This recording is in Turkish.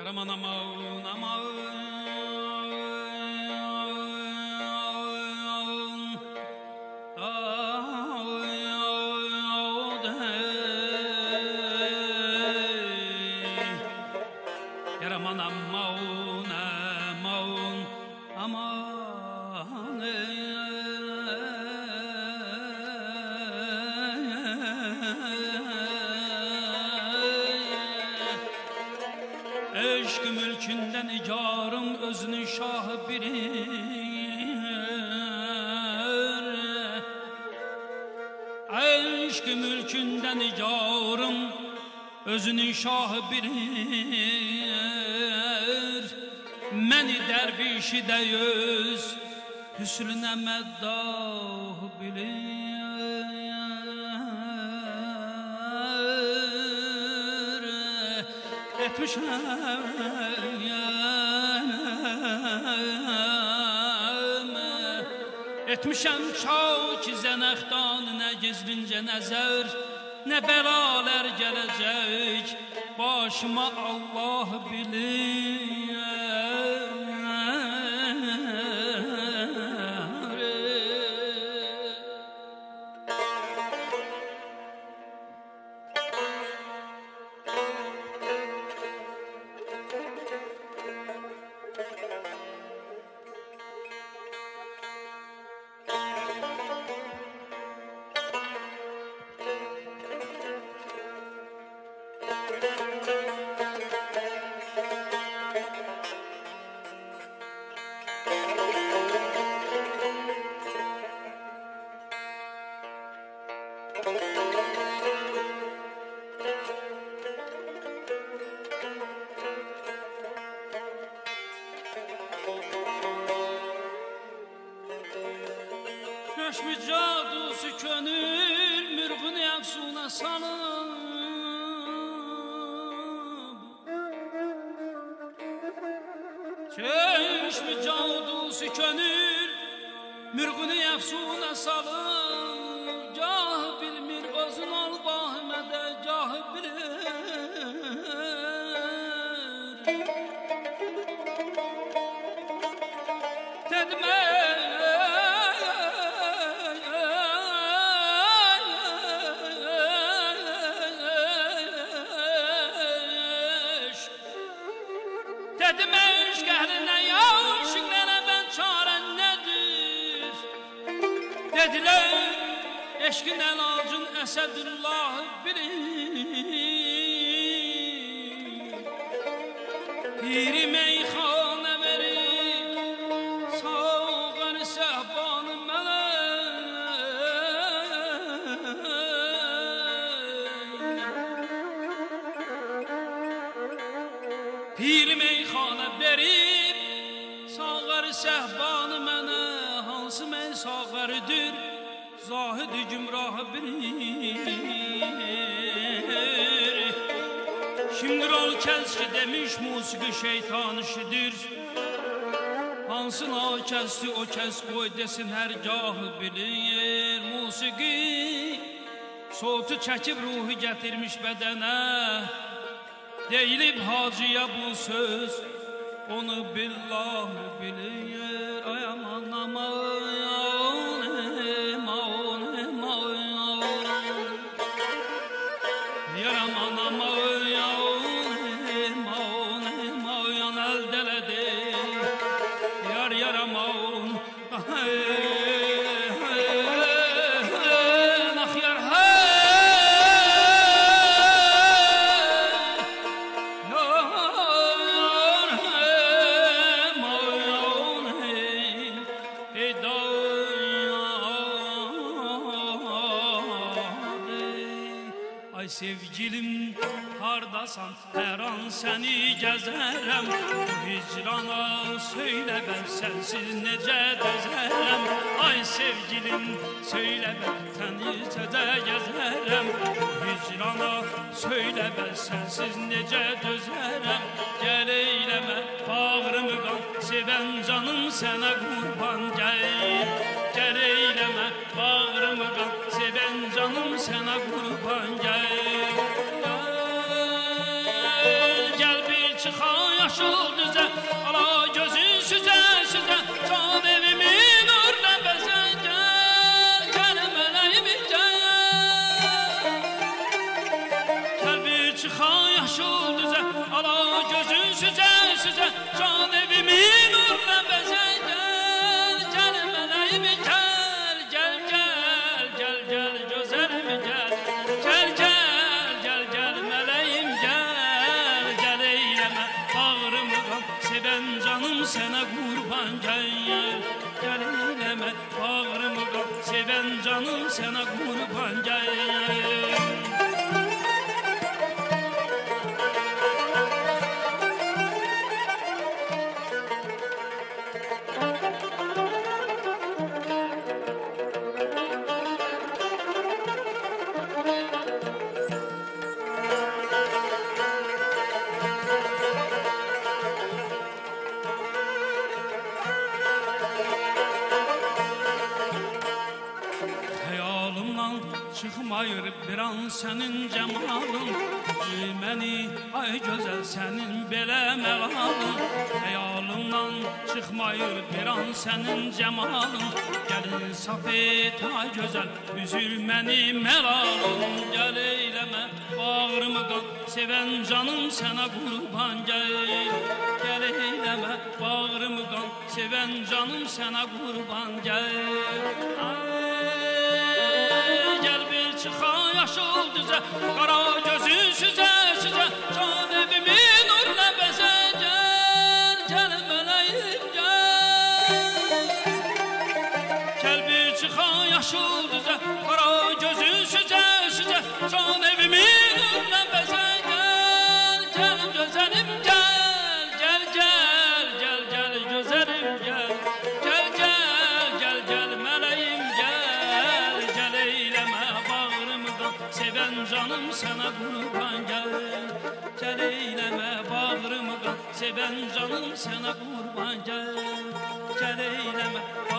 Yaraman aman aman Yaraman aman aman aman Eşk mülkünden icarım özünü şah bilir Eşk mülkünden icarım özünü şah bilir Məni dərvişi də yüz hüsnünə məddah bilir Etmişəm çok zənəxdan nə gizlincə nəzər Nə bəlalər gələcək başıma Allah bilir Çeşmi cadusu könül mürgün efsuna salıb Çeşmi cadusu könül mürgün efsuna salıb Gah bilmir özün ol bahmədə gah bilir Tedme Dedim eşk əhlinə yaşıqlara ben çaren nedir Dediler eşkin elacın Esedullah bilir Biri meyxana verir sağır səhbanı mənə Pir meyxana verib sağır səhbanı mənə Hansı mən sağırdır zahid-i gümrah bilir Kimdir ol kəs ki demiş musiqi şeytan işidir Hansı nakəsdi o kəs qoy desin hər gahı bilir Musiqi soğutu çəkib ruhu gətirmiş bədənə Deyilib hacıya bu söz onu billah bilir Ay aman aman aman aman Yar aman aman aman aman el dələdi Yar yar aman Ay sevgilim hardasan her an seni gezerem Bu hicrana söyle ben sensiz nece dözerem Ay sevgilim söyle ben seni nece gezerem Bu hicrana söyle ben sensiz nece dözerem Gel eyleme bağrımı kan seven canım sana kurban gel Gel eyleme bağrımı kan seven canım sana kurban gel Gel bir çıkaya yaşıl düze, ala gözün süze süze, can evimin nurla beze, gel, gel meleğim gel. Gel bir çıxa yaşıl düze, ala gözün süze süze, can evimin nurla beze, gel, gel meleğim gel, gel, gel, gel, gel, güzelim gel, gel, gel, gel, gel meleğim gel, gel eyleme bağrımı kan, seven canım sana kurban gel, gel eyleme bağrımı kan, seven canım sana kurban gel. Çıkmayır bir an senin cemalın, məni ay gözəl senin belə məlalın. Xəyalımdan çıkmayır bir an senin cemalın, gəlin saf et ay gözəl üzül məni məlalın. Gəl eyləmə bağrımı qan, seven canım sənə qurban gəl. Gəl eyləmə bağrımı qan, seven canım sənə qurban gəl. Gel bir çıxa yaşıl düze, qara gözün süze süze, can evimin nurla beze, gel, gel meleğim gel. Gel bir çıxa yaşıl düze, qara gözün süze süze, can evimin nurla beze, gel, gel güzelim gel, gel, gel, gel, gel güzelim gel, gel, gel, gel, gel meleğim gel, gel eyleme bağrımı kan, seven canım sana kurban gel, gel eyleme bağrımı kan, seven canım sana kurban gel, gel eyleme